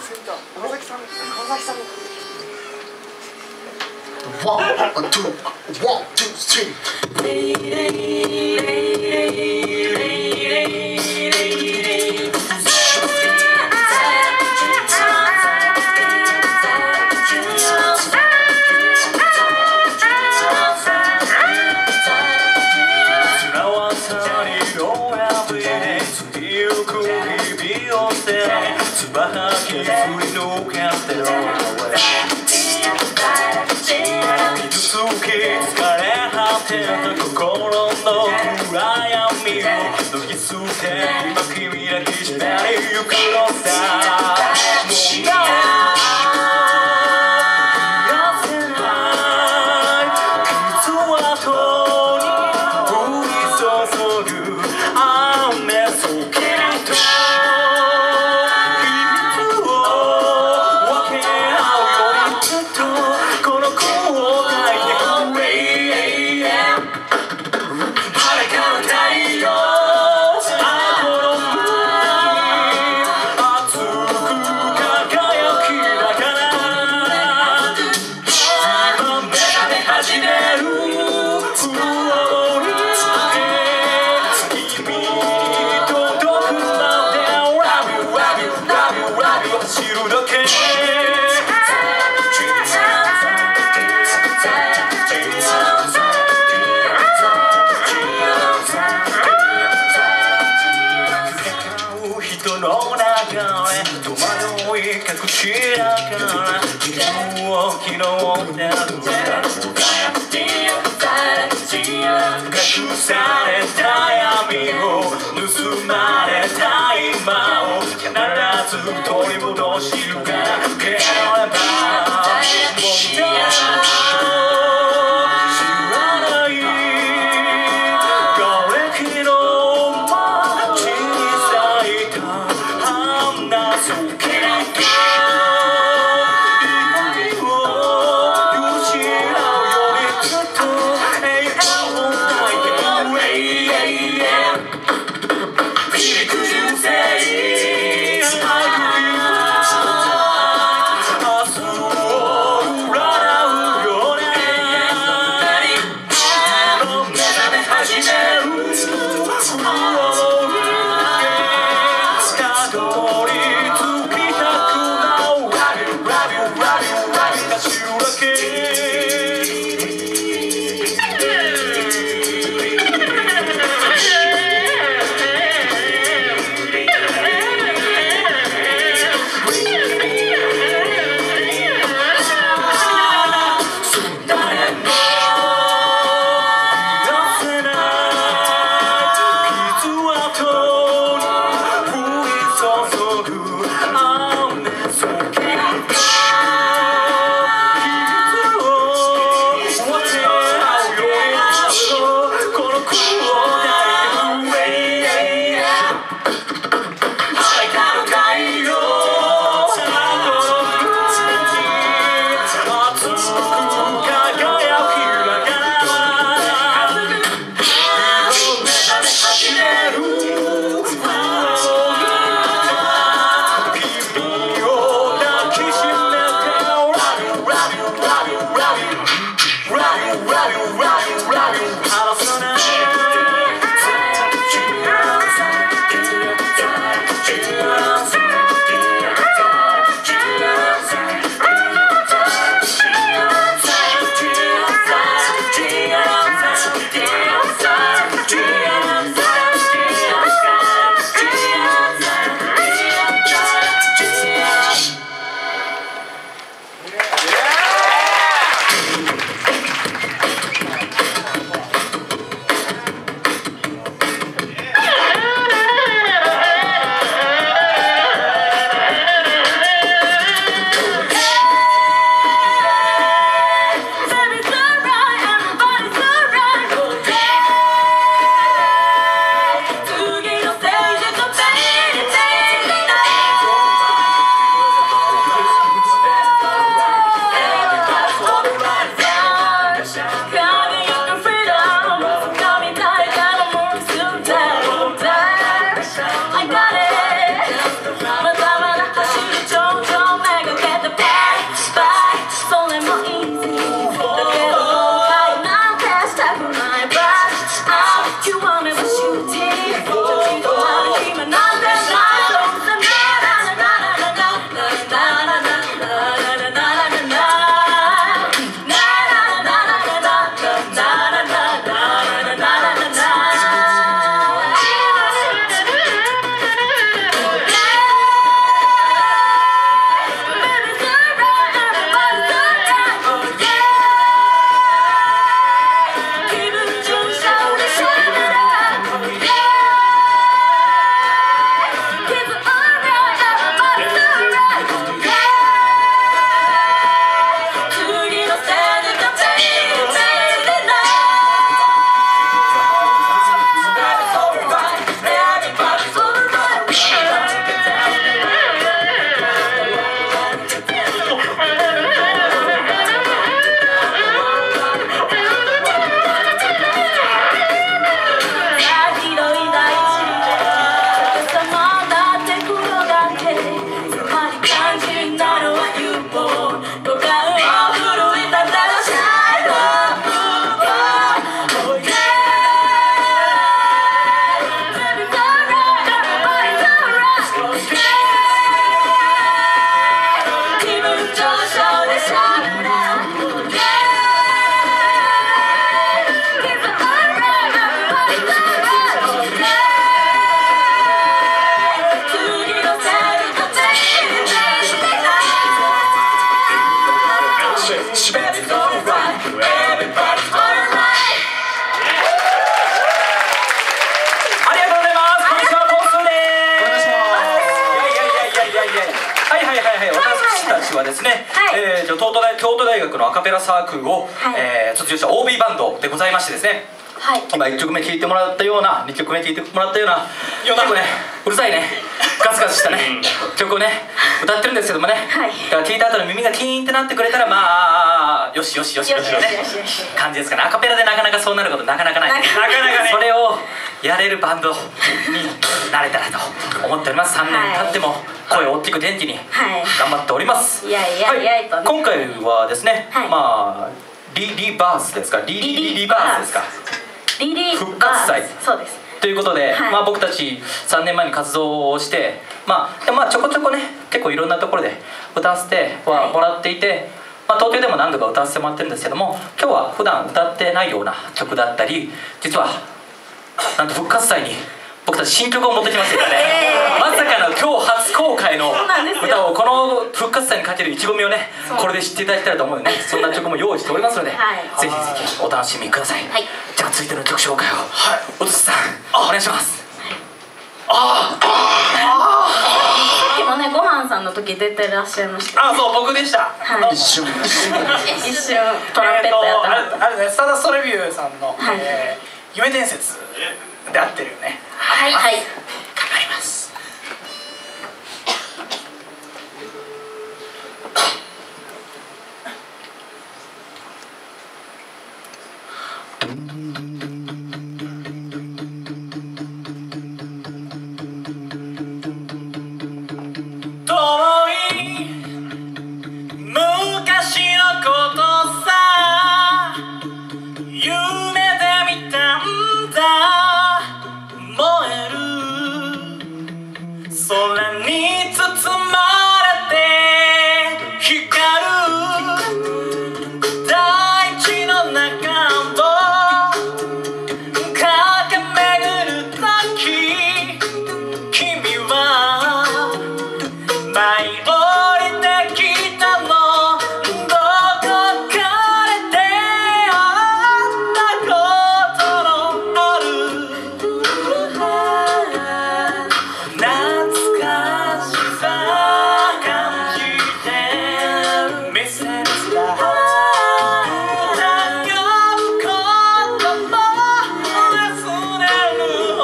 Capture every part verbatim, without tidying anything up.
山崎さん、山崎さん。 One, two, one, two, three. つば吐き振り抜けてる傷つき疲れ果てた心の暗闇を脱ぎ捨て今君抱きしめに行くのさもう癒せない傷跡に降り注ぐ雨そけと隠しながら自分を昨日であるんだろう隠された闇を盗まれた今を必ず取り戻しるからければたどり着きたくないはですね、はい、えー、京都大京都大学のアカペラサークルを、はい、えー、卒業した オービー バンドでございましてですね、はい、今いっきょくめ聴いてもらったようなにきょくめ聴いてもらったような結構ねうるさいねガツガツしたね曲をね歌ってるんですけどもね、はい、だから聴いた後の耳がキーンってなってくれたらまあよしよしよしよしよね感じですかね。アカペラでなかなかそうなることなかなかないなかなかねそれをやれるバンドになれたらと思っております。さんねん経っても声を大きく元気に頑張っております。 いやいやいやいや、 今回はですね、はい、まあリリバースですかリリリリバースですかリリ復活祭そうですということで、はい、まあ僕たちさんねんまえに活動をして、まあ、まあちょこちょこね結構いろんなところで歌わせてはもらっていて、はい、まあ、東京でも何度か歌わせてもらってるんですけども、今日は普段歌ってないような曲だったり、実はなんと復活祭に僕たち新曲を持ってきましたからね、えー、まさかの今日初公開の歌をこの復活祭にかける意気込みをねこれで知っていただきたいと思うのでね、そんな曲も用意しておりますので、はい、ぜひぜひお楽しみください、はい、じゃあ続いての曲紹介を、はい、おつさんお願いします。 ああさっきもねごはんさんの時出てらっしゃいました、 ね、あそう僕でした、 はい、 一瞬一瞬トランペットやったの、えー、あれねスターダストレビューさんの、はい、えー、夢伝説で合ってるよね。 はいはい、頑張ります。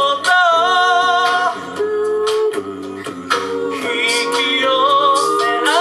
あ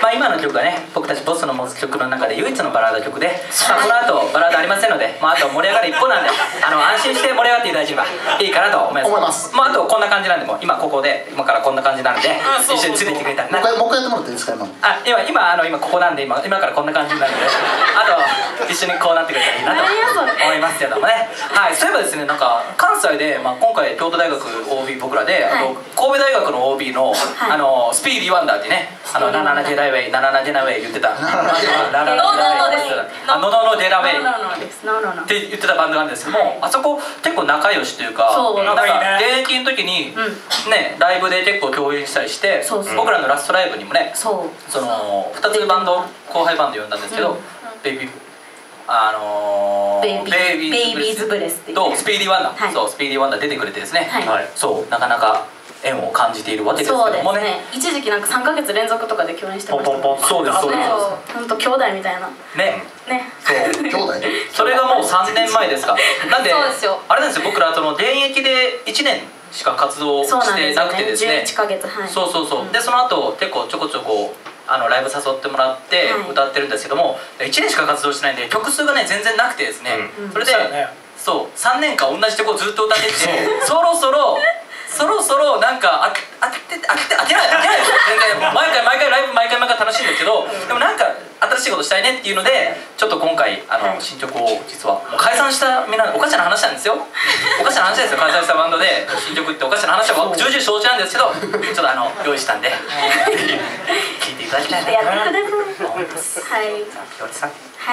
あ今の曲がね僕たちボスの持つ曲の中で唯一のバラード曲で、まあ、この後バラードありませんので、まあ、あと盛り上がる一方なんであの安心して盛り上がっていただければいいかなと思います。 思います。 まあ、あとこんな感じなんでもう今ここで今からこんな感じなんで一緒についてきてくれたらな。 もう一回もう一回やってもらっていいですか今の。 あ今今あの今ここなんで今今からこんな感じになるんであと一緒にこうなってくれたらいいなと思いますけどもね。はい、そういえばですねなんか関西で、まあ、今回京都大学 オービー 僕らで、あと神戸大学の オービー の、あのスピーディーワンダーってねあのナナナデラウェイナナナデラウェイ言ってたナナナデラウェイあノノノデラウェイって言ってたバンドなんですけども、あそこ結構仲良しというか、なんか現役の時にねライブで結構共演したりして僕らのラストライブにもねそのふたつバンド後輩バンド呼んだんですけど、ベイビーあのー、 ベイビーズブレスとスピーディーワンダー、そうスピーディーワンダー出てくれてですね、そうなかなか縁を感じているわけですけどもね。 一時期なんかさんかげつ連続とかで共演してました。 そうですそうです。 本当兄弟みたいなねね。 そう兄弟。 それがもうさんねんまえですか。なんであれなんですよ、僕らその現役でいちねんしか活動してなくてですね。 じゅういっかげつ。はい。 そうそうそう。でその後結構ちょこちょこあのライブ誘ってもらって歌ってるんですけども、いちねんしか活動してないんで曲数がね全然なくてですね。それでそうさんねんかん同じ曲をずっと歌っててそろそろそろそろなんかあ当てて当てて当てない当てないです全然毎回毎回ライブ毎回毎回楽しいんですけど、でもなんか新しいことしたいねっていうのでちょっと今回あの新曲を実はもう解散したみんなおかしな話なんですよ。おかしな話ですよ。解散したバンドで新曲っておかしな話は重々承知なんですけど、ちょっとあの用意したんで聴いていただきたいなと思います。 はい。 ひよりさん。 はい。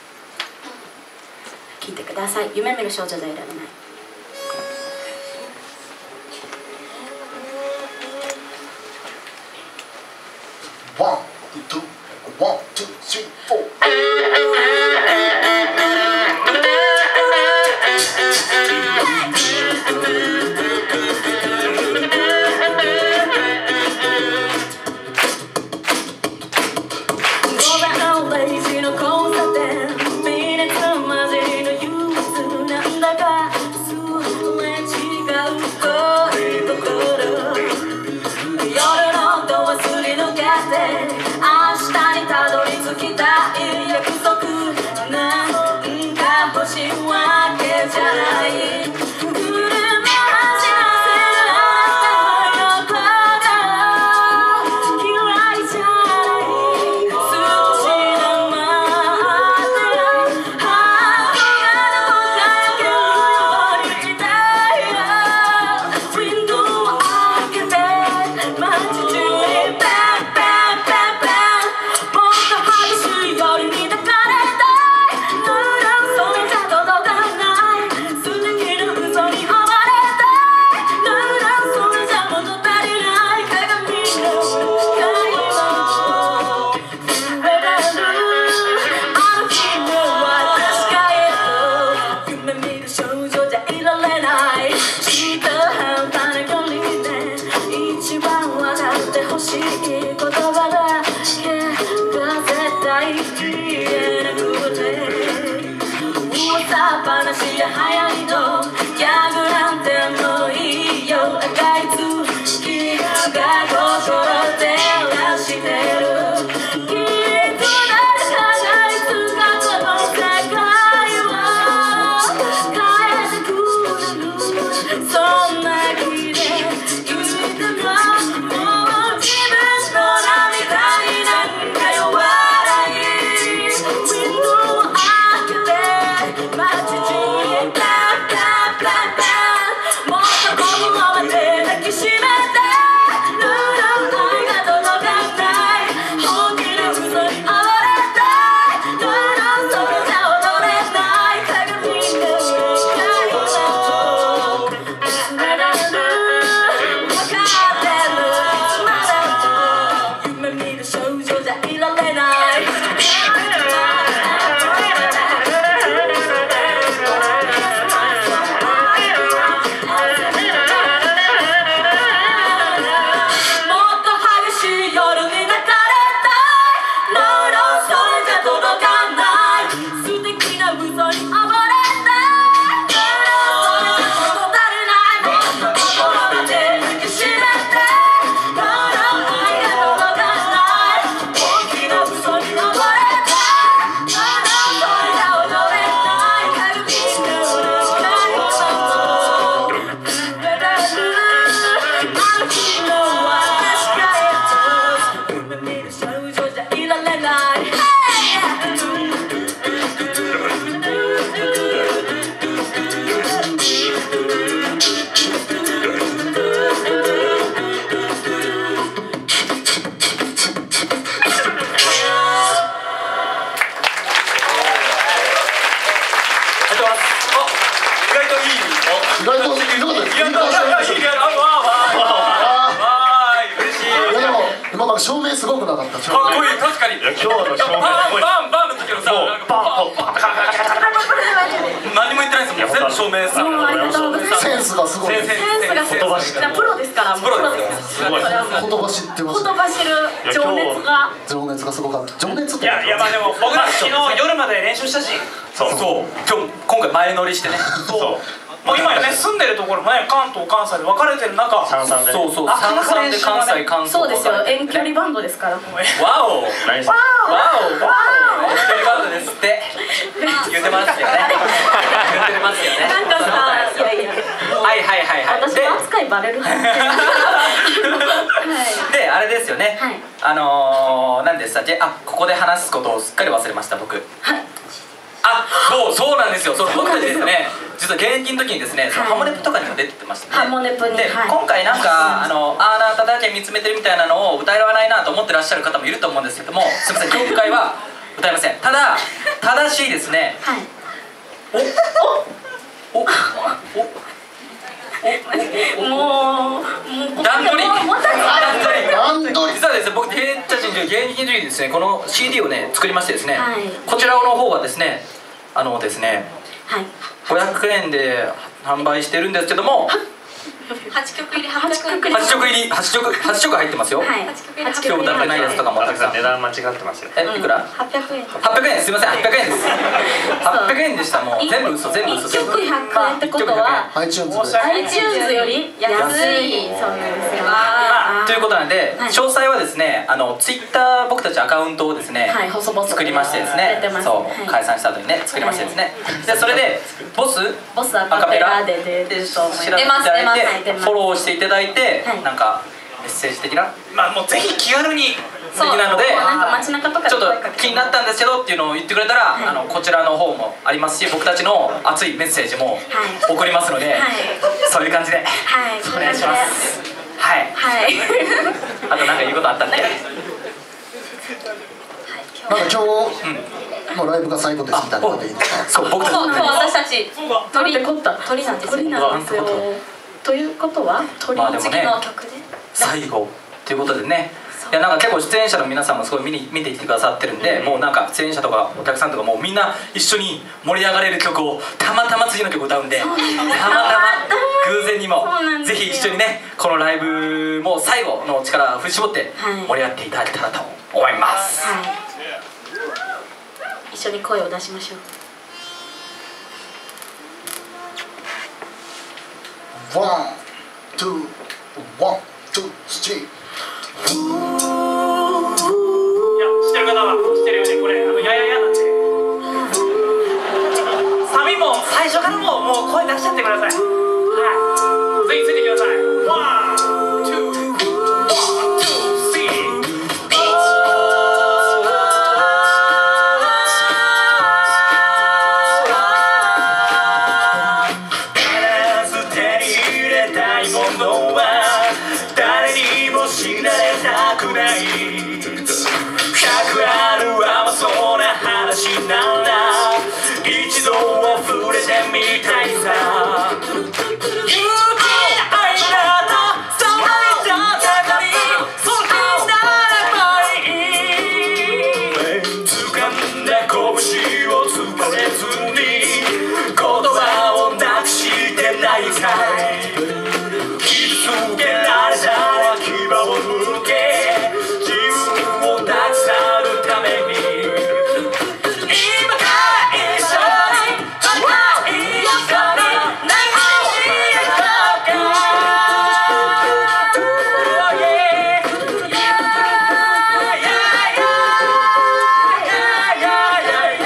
聞いてください。夢見る少女じゃいられない。 ワン、ツー、ワン、ツー、スリー、フォー。 Bye. かりいや今日の照明バすごいンバンバンの時のさもうなんかバンバン何も言ってないですもん全部照明さもうありがとうございますセンスがすごい。 先生センスがすごい言葉知ってるプロですからもうプロプロですすごいそれはもう言葉知ってま言した。 葉知る情熱が情熱がすごかった。情熱って。 いやいやまあでも僕ら昨日夜まで練習したしそうそう今日今回前乗りしてねそうもう今ね住んでるところもね関東関西で分かれてる中三々でねそうそうあ三々で関西関東そうですよ遠距離ババンドですからわお何してわおわお遠距離バンドですって言ってますよね言ってますよねなんかさいやいやはいはいはいはい私の扱いバレるはずはいであれですよね、 はいあのー、何でしたっけあここで話すことをすっかり忘れました僕はいあそうそうなんですよそう僕たちですね実は現役の時にですね、そのハモネプとかにも出てましたねハモネプにで、 はい今回なんかあのあーなただけ見つめてるみたいなのを歌えわないなと思ってらっしゃる方もいると思うんですけどもすみません今回は歌いませんただただしいですねはいおおおもうもう段取りもうもう段取り段取り。 実はですね僕芸たちに現役の時にですねこの シーディー をね作りましてですね、 はいこちらの方はですねあのですねはいごひゃくえんで販売してるんですけども八曲入り八八曲曲はち曲入りはち曲はち曲入ってますよ、 はい今日歌ってないやつとかもたくさん値段間違ってますよえいくら八百円はっぴゃくえんすいませんはっぴゃくえんですはっぴゃくえんでしたもう全部嘘全部嘘一曲百円ってことはアイチューンズで。 iTunes より安いそうなんですよまあということなんで、 はい詳細はですねあのツイッター僕たちアカウントをですね、 はい細々と作りましてですねやってますそう、 はい解散した後にね作りましてですね、でそれでボスボスアカペラで出ると思います調べていただいてはい出ますフォローしていただいて、 はいなんかメッセージ的なまあもうぜひ気軽に素敵なのでなんか街中とかでちょっと声かけて気になったんですけどっていうのを言ってくれたら、 はいあのこちらの方もありますし僕たちの熱いメッセージも送りますので、 はいそういう感じで、 はいお願いしますはいはいあと何か言うことあったっけなんか今日のライブが最後ですみたいなことでいいですか。 そう僕たちそう今日私たち鳥ってこった鳥なんですよ鳥なんですよということは鳥まあでもね次の曲で最後ということでねいやなんか結構出演者の皆さんもすごい見に見てきてくださってるんで、もうなんか出演者とかお客さんとかもうみんな一緒に盛り上がれる曲をたまたま次の曲歌うんでたまたま偶然にもそうなんですよぜひ一緒にねこのライブも最後の力を振り絞ってはい盛り上がっていただけたらと思います、 はい一緒に声を出しましょうワン、ツー、ワン、ツー、スリー。 いや知ってる方は知ってるよねこれあのやややなんでサビも最初からももう声出しちゃってくださいはいぜひついてきてくださいワン、ツー、ワン、ツー、スリー必ず手に入れたいものは誰にも知られたくない百ある甘そうな話なら一度は触れてみたいさ勇気な愛なら騒いだ中にそれならばいい掴んだ拳を疲れずに言葉をなくしてないかい傷つけられた牙を向け自分をなくさるために今から一緒に今から一緒に泣いてみようか Oh yeah Yeah Yeah Yeah Yeah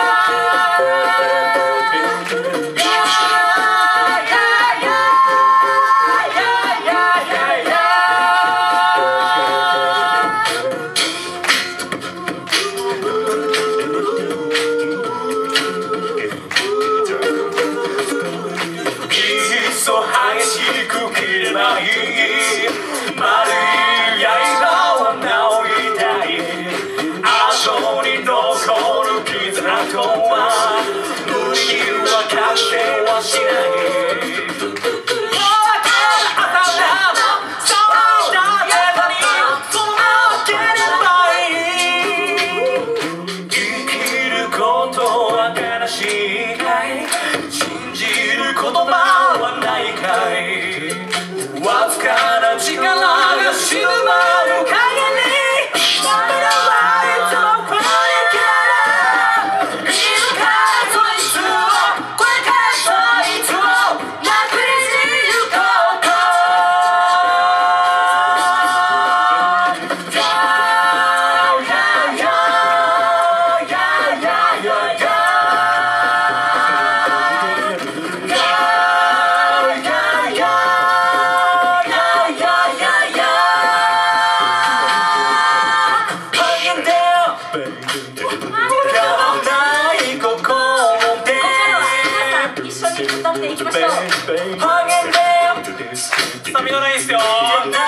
いっそ激しく切ればいい丸い刃を直りたい後に残る傷跡は無理には隠せはしない夜明けの朝など騒いだ手にそのままければいいしいかい信じる言葉はないかいわずかな力が静まる影に涙はいつもパニックだいるからそいつをこれからそいつをなくしてゆこうか一緒に歌っていきましょう。 ハーゲンでさあ見習いっすよ。